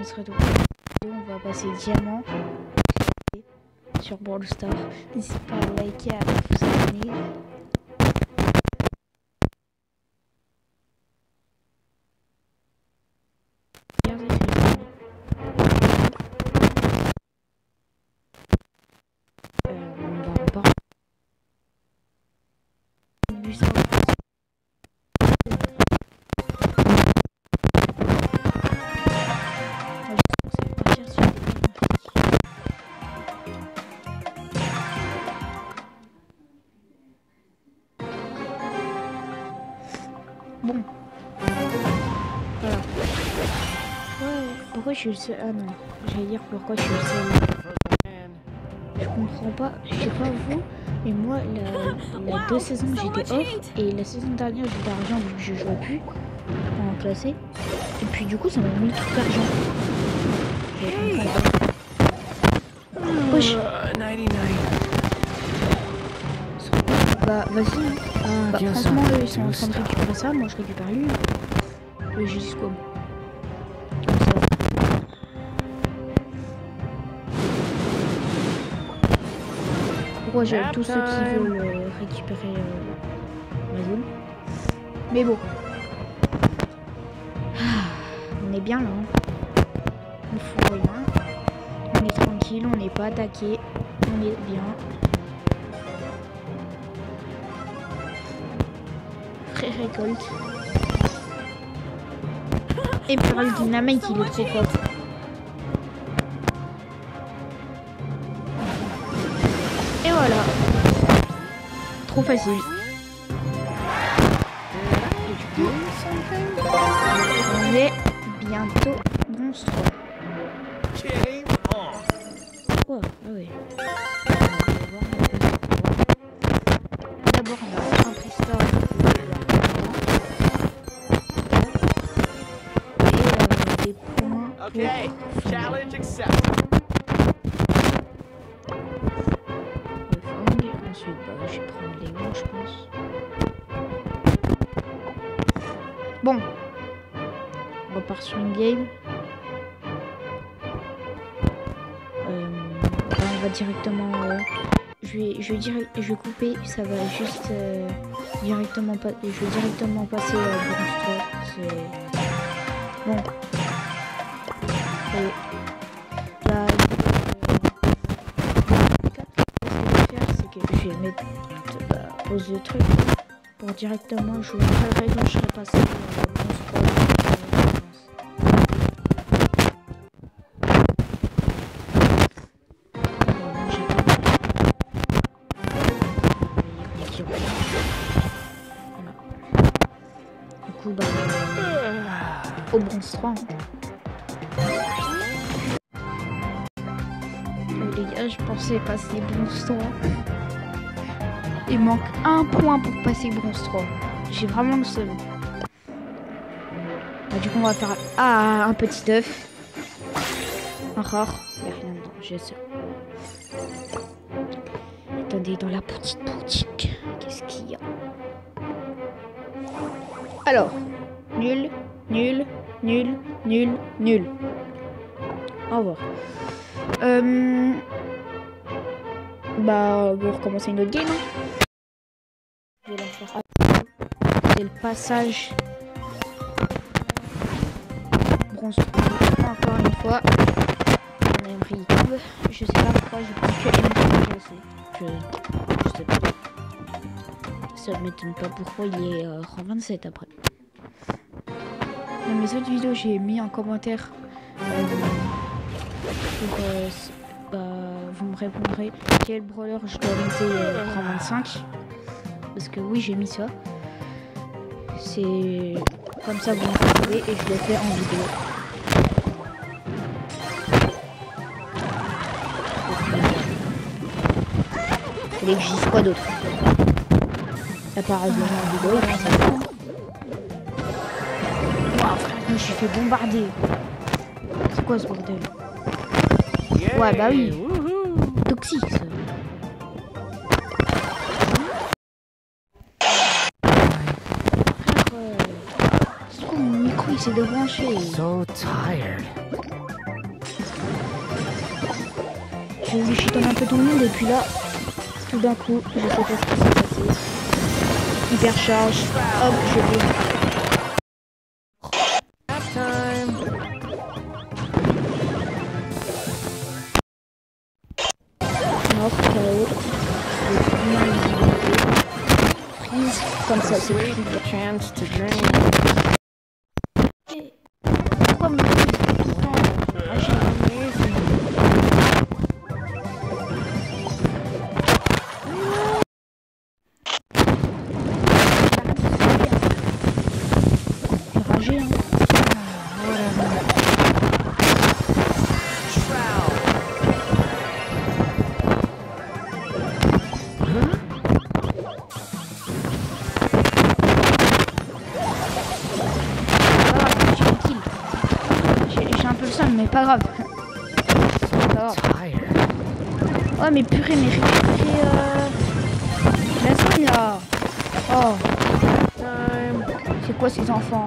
on sera tout. On va passer diamant sur Brawl Stars. N'hésitez pas à liker, à vous abonner. Bon. Voilà. Ouais, pourquoi je suis le seul... Ah non, j'allais dire pourquoi je suis le seul. Je comprends pas, je sais pas vous, mais moi, la 2 saisons j'étais off, et la saison dernière j'étais argent vu que je jouais plus en classé. Et puis du coup ça m'a mis tout l'argent. Wesh. Bah vas-y. Bah, franchement eux ils sont en train de récupérer ça, moi je récupère lui. Le Gisco. Pourquoi j'ai tous ceux qui veulent récupérer ma zone. Mais bon. On est bien là. Hein. On fout rien. On est tranquille, on n'est pas attaqué. On est bien. Récolte. Et puis le dynamite il est trop fort. Et voilà. Trop facile. Et du coup, on est bientôt monstre. Quoi? Ah ouais. D'abord on va un Pristar. Okay, challenge accepted. Ensuite, bah, je vais prendre les gants, je pense. Bon, on repart sur une game. On va directement. Je vais couper. Ça va juste directement pas. Je vais directement passer à Bronze 3. C'est bon. Là, je vais mettre pause de truc pour directement je vous montrerai quand je serai passé à Bronze 3. Du coup bah au Bronze 3 hein. Les gars, je pensais passer Bronze 3. Il manque un point pour passer Bronze 3. J'ai vraiment le seum. Bah, du coup, on va faire un petit œuf. Un rare. Il n'y a rien dedans, j'ai ça. Attendez, dans la petite boutique, qu'est-ce qu'il y a? Alors, nul, nul, nul, nul, nul. Au revoir. Bah, on va recommencer une autre game. Hein. Je vais la faire. C'est le passage. Bronze. Encore une fois. On a pris YouTube. Je sais pas pourquoi j'ai pris que M. Je sais pas. Ça m'étonne pas pourquoi il est rang 27 après. Dans mes autres vidéos, j'ai mis en commentaire. Bah, vous me répondrez quel brawler je dois monter en 25 parce que oui j'ai mis ça, c'est comme ça vous me trouvez et je le fais en vidéo. Il fallait que je dise quoi d'autre à part de en vidéo et puis ça. Wow, frère, je me suis fait bombarder. C'est quoi ce bordel? Ouais, bah oui. Toxique, ça. C'est quoi mon micro, il s'est débranché. So tired. j'ai voulu chitonner un peu tout le monde et puis là, tout d'un coup, je sais pas ce qui s'est passé. Hyper charge, hop, je vais. Mort, KO. Freeze, comme ça, c'est Sweet freeze. chance to dream. Pourquoi me freeze tout le temps? Ah, j'ai amazing. J'ai ragé, hein. J'ai un peu le seum, mais pas grave. Pas grave. Oh mais purée, mais récupérer la zone là. Oh, c'est quoi ces enfants?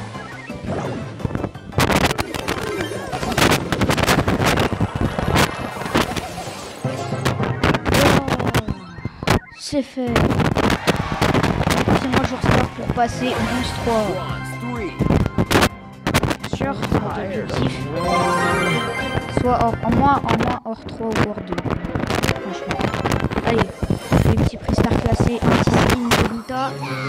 Oh, c'est fait. C'est moi le joueur star pour passer 11-3. Sûr, c'est notre objectif. Soit en moins hors 3 ou hors 2. Franchement. Allez, les petits prix star classés, un petit skin de Nita.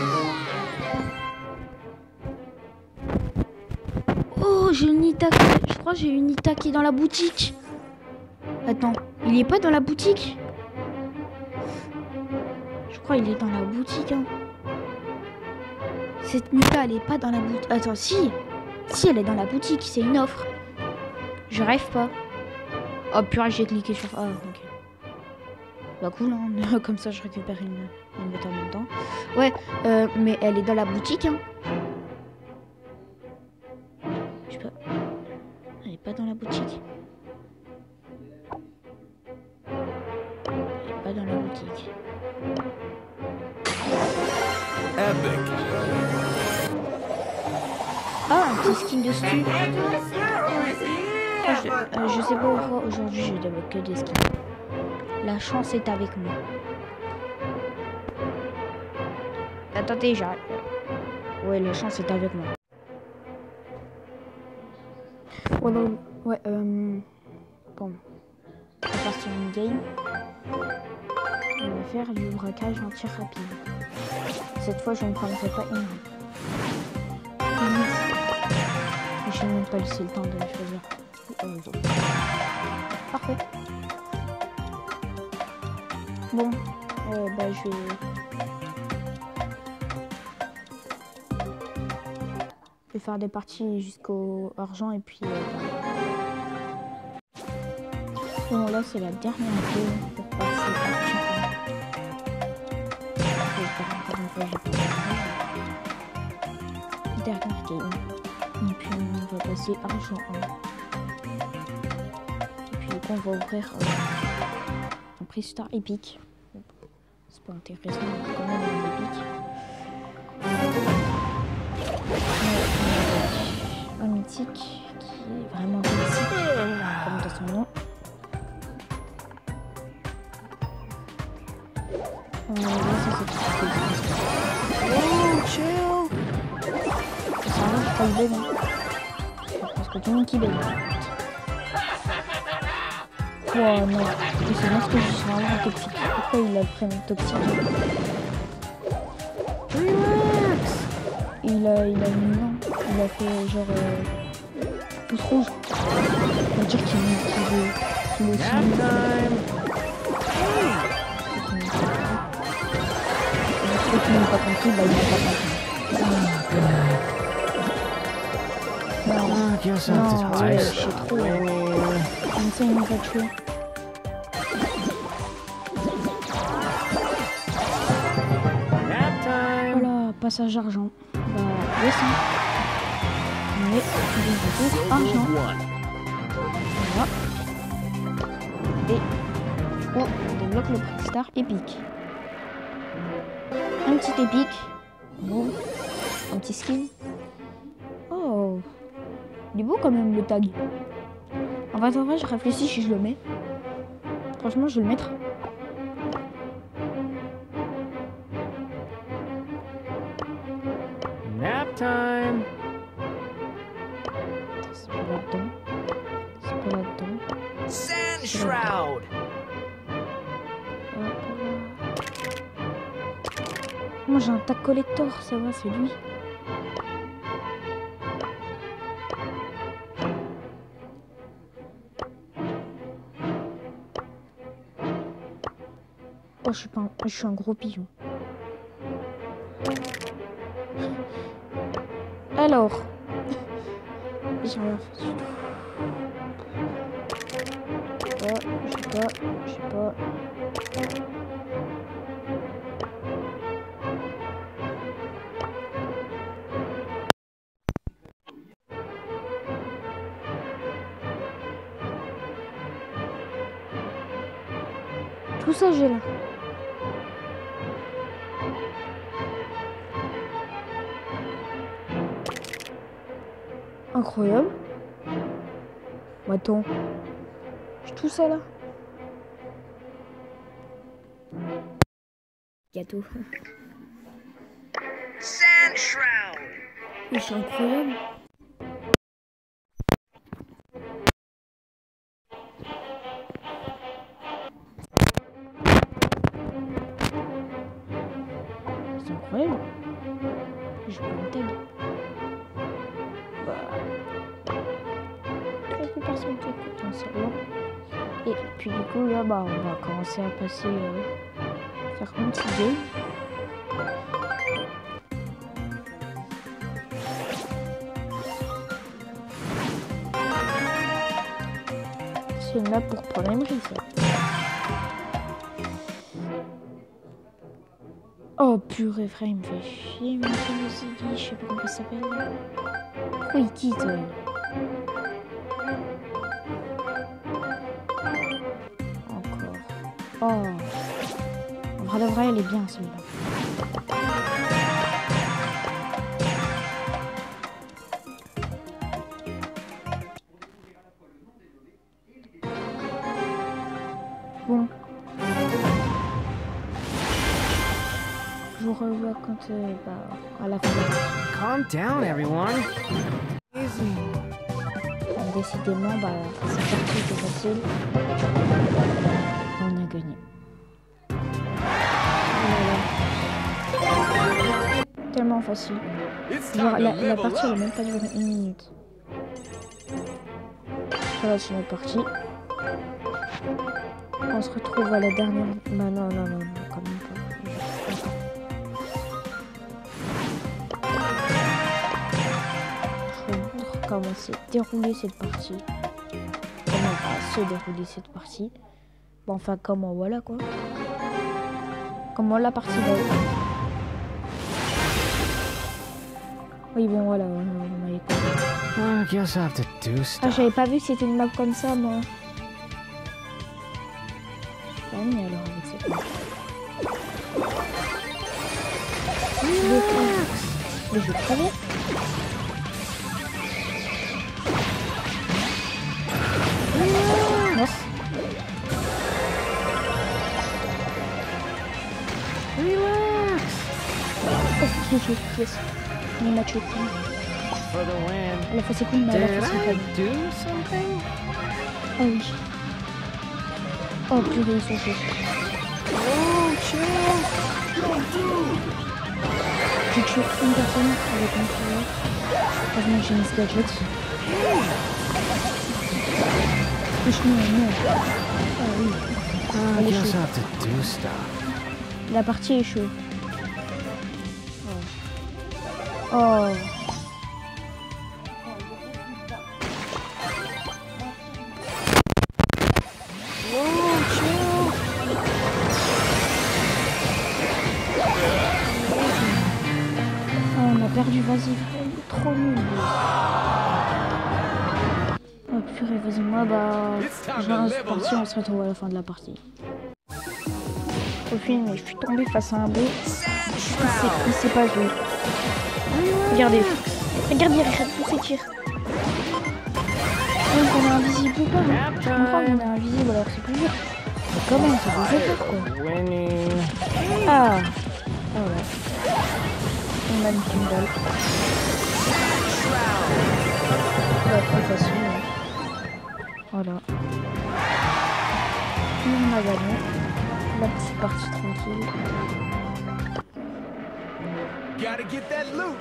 Oh, j'ai une Nita. Je crois que j'ai une Nita qui est dans la boutique. Attends, il est pas dans la boutique? Je crois qu'il est dans la boutique. Hein. Cette Nita, elle est pas dans la boutique. Attends, si. Si, elle est dans la boutique, c'est une offre. Je rêve pas. Oh purée, j'ai cliqué sur... Ah, ok. Bah cool, hein. Comme ça je récupère une bête en même temps. Ouais, mais elle est dans la boutique, hein. Je sais pas. Elle est pas dans la boutique. Elle est pas dans la boutique. Epic. Ah, un petit skin de stu. Je sais pas pourquoi aujourd'hui je débloque que des skins. La chance est avec moi. Attendez, j'arrête. Ouais, la chance est avec moi. Ouais, bon, ouais, bon. On va partir une game. On va faire du braquage en tir rapide. Cette fois, je ne prendrai pas une. Je n'ai même pas laissé le temps de choisir. Parfait. Bon, bah je vais faire des parties jusqu'au argent et puis bon là c'est la dernière game pour passer argent 1. Dernière game. Et puis on va passer argent 1. Et puis on va ouvrir un prix star épique. C'est pas intéressant, mais quand même un épique. Un mythique qui est vraiment toxique, comme dans son nom. Là, ça c'est tout. Oh, chill! Ça va, je crois le bébé. Parce que tout le monde qui bébé. Oh non, c'est bien ce que je suis vraiment toxique. Pourquoi il a le prénom toxique? Relax! Il a mis non. Il a fait genre pouce rouge. On va dire qu'il veut aussi. Ceux qui n'ont pas compris, bah ils n'ont pas compris. Non, ouais, je sais trop. Comme ça, il nous va tuer. Voilà, passage argent. Bah, descend. Mais, du coup, argent. Voilà. Et, oh, on débloque le prix star épique. Un petit épique. Bon. Un petit skin. Oh. Il est beau quand même le tag. En vrai, je réfléchis si je le mets. Franchement, je vais le mettre. Nap time. C'est pas là-dedans. C'est pas là-dedans. Sand shroud. Moi j'ai un tag collector, ça va, c'est lui. Oh, je suis un gros pigeon. Alors, j'ai rien fait du tout. Je sais pas. Tout ça, j'ai là. Incroyable. Attends. J'ai tout ça là. Gâteau. Sand shroud. Mais c'est incroyable. C'est incroyable. Je peux un tag. Quelques personnes qui écoutent en salon. Et puis du coup là bah on va commencer à passer faire un petit game. C'est une map pour prendre Emery ça. Oh purée frère il me fait chier mon Ziggy, je sais pas comment il s'appelle. Pourquoi il quitte encore. Oh en vrai de vrai elle est bien celui-là. Bon. Je vous revois quand à la fin de la partie. Calm down, everyone. Décidément, cette partie était facile. On a gagné. Voilà. Tellement facile. Genre, la partie elle a même pas duré 1 minute. Voilà, c'est notre partie. On se retrouve à la dernière. Bah non, quand même pas. Je vous montre comment s'est déroulée cette partie. Comment va se dérouler cette partie. Bon, enfin, comment, voilà quoi. Comment la partie va être. Oui, bon, voilà, on a écouté. I guess I have to do Ah, stuff. j'avais pas vu que c'était une map comme ça, moi. Je suis pas mis alors avec cette map. Mais je vais crever. Mort. Relax. Oh, yes. On est match au coup. For the win. À la fois c'est cool, mais à la Did fois c'est pas I bien. do something? Ah oui. Oh purée, ils sont chauds. Oh, chill. J'ai tué une personne avec mon frère. Heureusement que j'ai mis ce gadget. Franchement, non. Ah oui. I Elle est guess I chaude. have to do stuff. La partie est chaude. Oh. Whoa, chill. Oh, on a perdu, vas-y, frère, il est trop nul. Oh purée, vas-y, moi, je lance partie, on se retrouve à la fin de la partie. Au film, je suis tombée face à un B. Il sait pas jouer. Regardez, il arrête tous ses tirs. Donc on est invisible ou pas, hein. Je comprends qu'on est invisible alors c'est plus dur. Comment ça vous fait peur, quoi? Winning. Ah. Ah ouais. On a une petite balle. Ouais, très facile. Hein. Voilà. Et on a gagné. La petite partie tranquille. Gotta get that loot.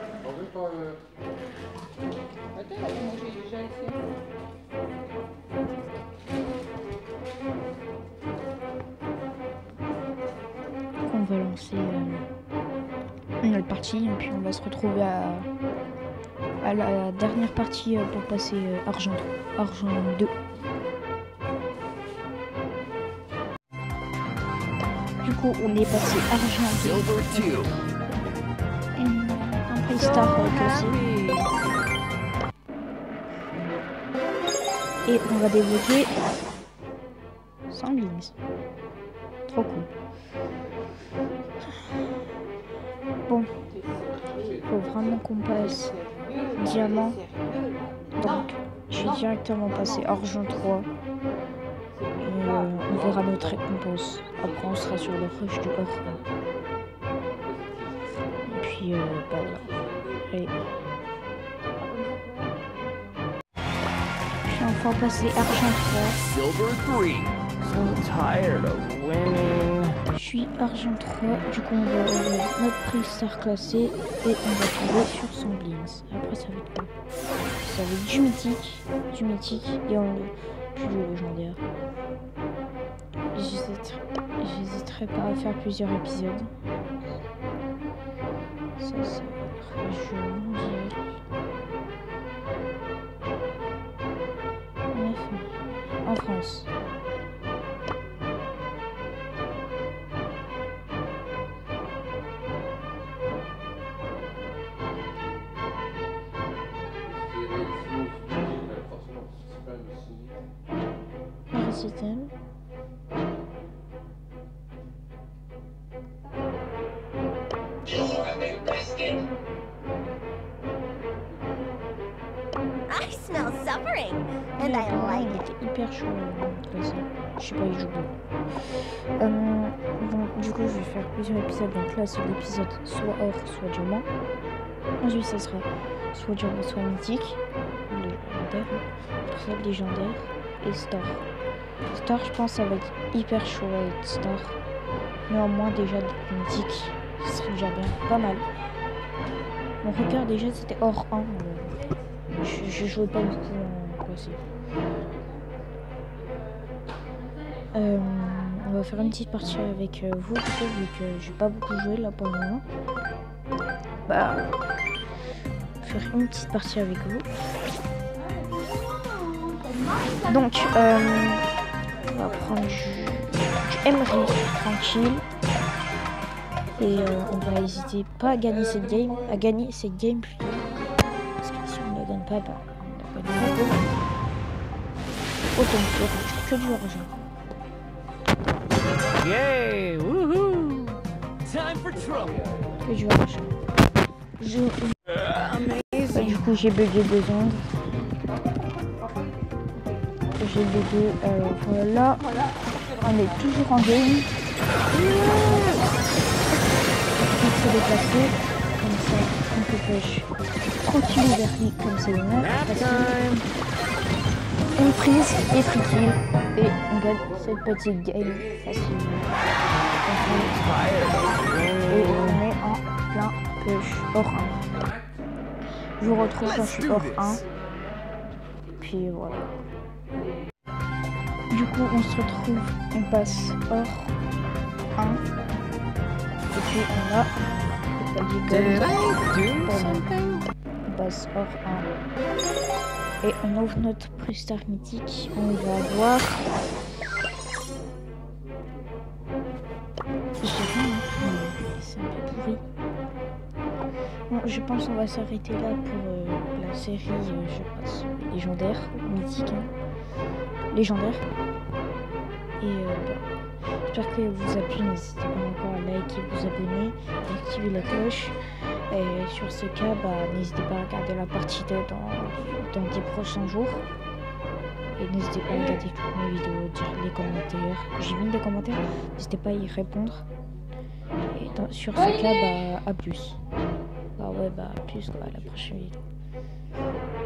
On va lancer une autre partie et puis on va se retrouver à la dernière partie pour passer argent 2. Du coup on est passé argent 2. Silver 2. Un prix star classé. Et on va débloquer 100 beans. Trop cool. Bon, faut vraiment qu'on passe diamant. Donc, je vais directement passer argent 3. Et on verra notre récompense. Après, on sera sur le rush du or. Et puis, bah voilà. Allez. Je suis enfin passé argent 3. Silver 3. So tired of winning. Je suis argent 3, du coup on va ouvrir notre prix star classé et on va tomber sur son blitz. Après ça va être quoi? Ça va être du mythique et on plus du légendaire. J'hésiterai pas à faire plusieurs épisodes. Ça c'est région mondiale. En France. Système. I smell suffering, and I like it. C'était hyper chaud classé. Je sais pas, il joue beaucoup. Bon, du coup, je vais faire plusieurs épisodes. Donc là, c'est l'épisode soit or, soit diamant. Ensuite, ça sera soit diamant, soit mythique. Légendaire. Pour ça, légendaire. Et star. Star, je pense, ça va être hyper chaud à être star. Néanmoins, déjà, mythique, ce serait déjà bien. Pas mal. Mon record, déjà, c'était hors 1. Je jouais pas beaucoup en classé. On va faire une petite partie avec vous, du coup, vu que j'ai pas beaucoup joué là pour le moment. Bah, faire une petite partie avec vous. Donc, on va prendre du Emery tranquille. Et on va hésiter pas à gagner cette game, plutôt. Parce que si on ne la gagne pas, bah, on la gagne pas. Autant que du argent. Yay! Woohoo! Time for trouble. Que du argent. Bah, du coup, j'ai bugué 2 secondes. J'ai bugué, voilà. On est toujours en game. On se déplacer. Comme ça, on peut pêcher tranquille vers lui, comme c'est une une prise et free kill. Et on gagne cette petite game facilement. Et on est en plein push hors 1. Je vous retrouve quand je suis hors 1. Puis voilà. Du coup, on se retrouve, on passe hors 1. Et puis on a on passe hors 1. Et on ouvre notre prestar mythique. On va avoir. C'est un peu pourri. Bon, je pense qu'on va s'arrêter là pour la série, je pense, légendaire, mythique. Hein. Légendaire. Et j'espère que vous a plu. N'hésitez pas encore à liker, vous abonner, activer la cloche. Et sur ce cas, bah, n'hésitez pas à regarder la partie 2 dans 10 prochains jours. Et n'hésitez pas à regarder toutes mes vidéos, dire les commentaires. J'ai mis des commentaires, n'hésitez pas à y répondre. Et sur ce cas, bah à plus. Bah ouais, bah à plus quoi, à la prochaine vidéo.